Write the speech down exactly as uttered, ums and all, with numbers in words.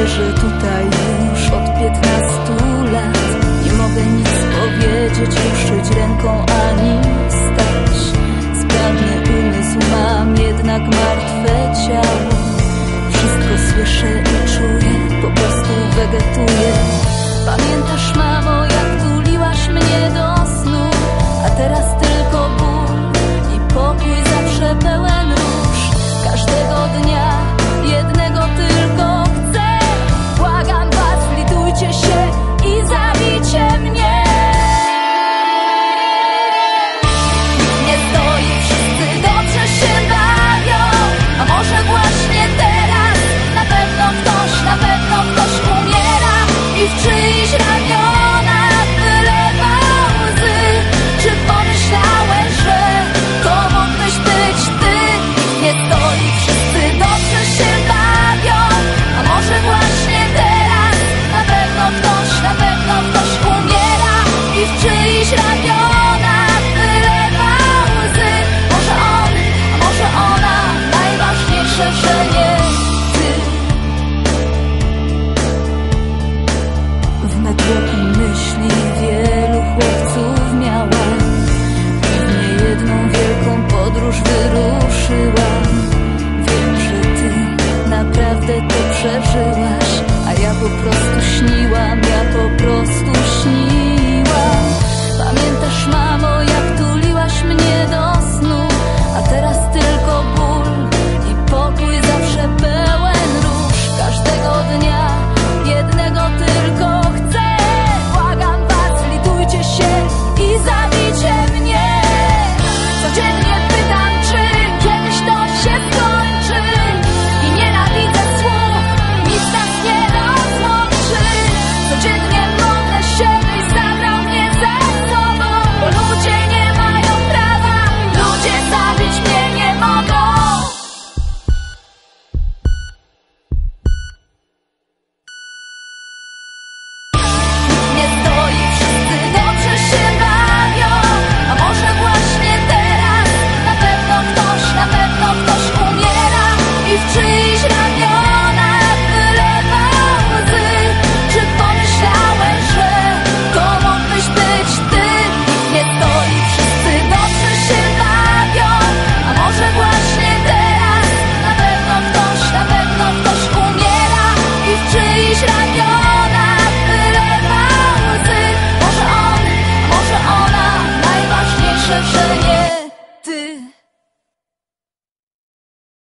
leżę tutaj już od piętnastu lat. Nie mogę nic powiedzieć, ruszyć ręką ani stać. Sprawny umysł mam, jednak martwe ciało. Wszystko słyszę i czuję, po prostu wegetuję. Pamiętasz, mamo, jak tuliłaś mnie do snu, a teraz tylko ból i pokój zawsze pełen róż. Każdego dnia jednego tylko chcę. Błagam was, litujcie się i zabijcie mnie. Nie stoi, wszyscy dobrze się bawią, a może właśnie teraz na pewno ktoś, na pewno ktoś umiera i w czyichś ramionach wylewa łzy. Czy pomyślałeś, że to mógłbyś być ty? Nie stoi, wszyscy dobrze się bawią, a może właśnie teraz na pewno ktoś, na pewno ktoś umiera i w czyichś ramionach wylewa łzy. Może on, a może ona, najważniejsze, że nie ty. W natłoku myśli wielu chłopców miałam i w niejedną wielką podróż wyruszyłam. Wiem, że ty naprawdę to przeżyłaś, a ja po prostu śniłam, ja po prostu śniłam.